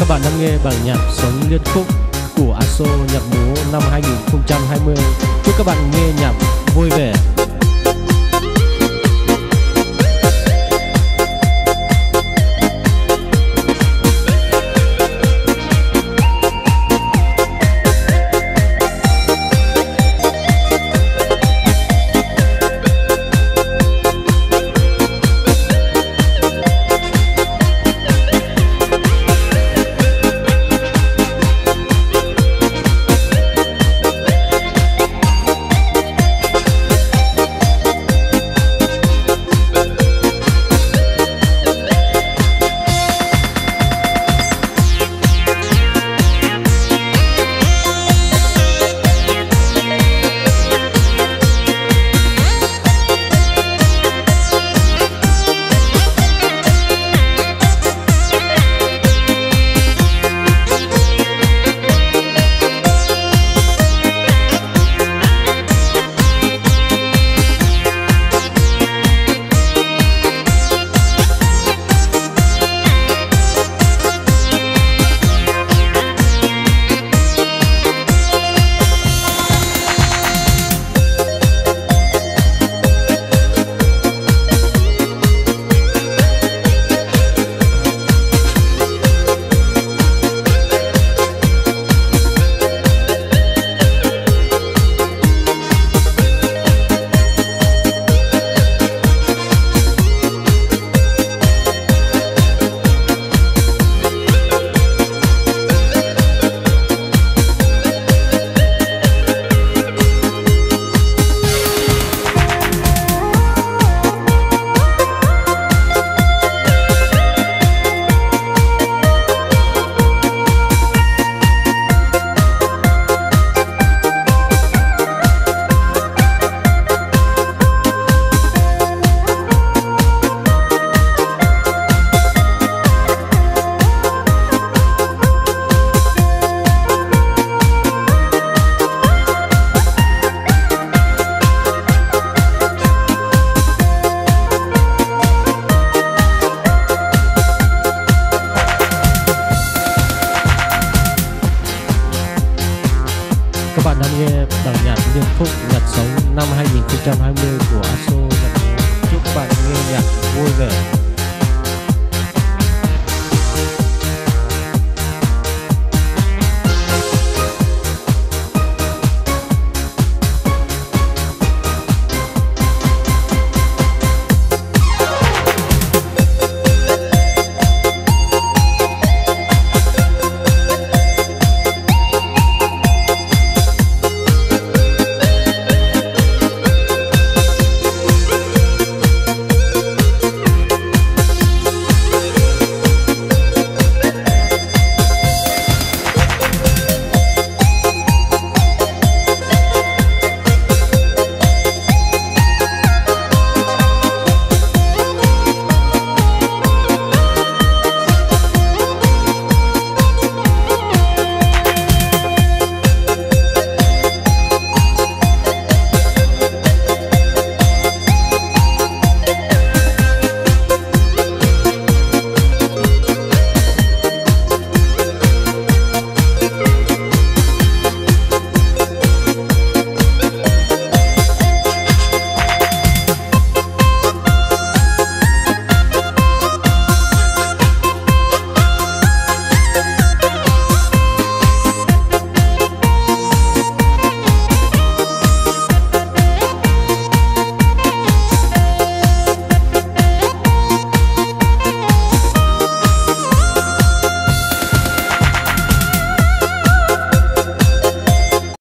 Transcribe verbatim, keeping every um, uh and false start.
Các bạn đang nghe bản nhạc sống liên khúc của a ét o nhạc múa năm hai nghìn không trăm hai mươi. Chúc các bạn nghe nhạc vui vẻ. Các bạn đang nghe bản nhạc liên khúc nhạc sống năm hai nghìn không trăm hai mươi của a ét o nhạc múa. Chúc các bạn nghe nhạc vui vẻ.